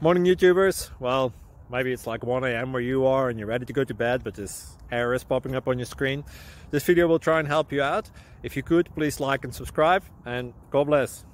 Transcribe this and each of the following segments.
Morning YouTubers. Well, maybe it's like 1 AM where you are and you're ready to go to bed, but this error is popping up on your screen. This video will try and help you out. If you could, please like and subscribe, and God bless.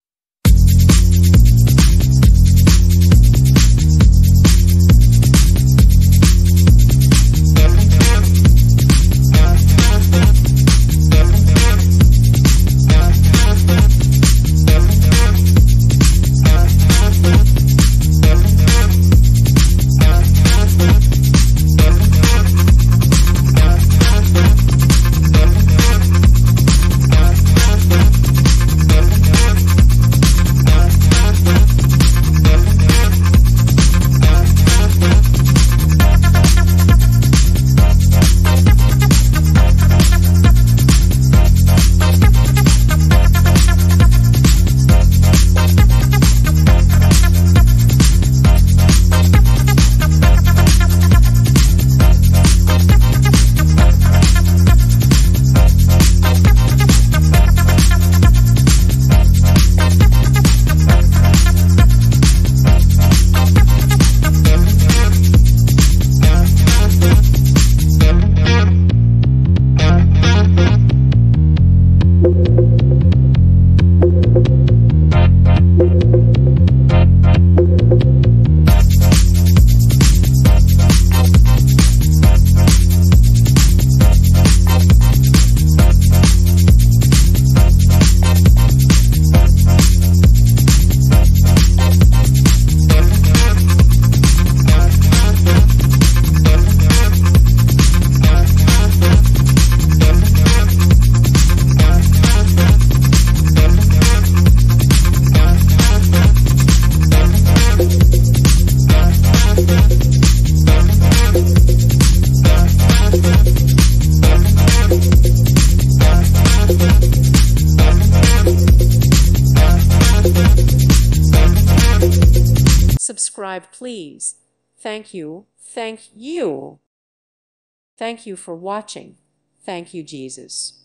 Subscribe, please. Thank you. Thank you. Thank you for watching. Thank you, Jesus.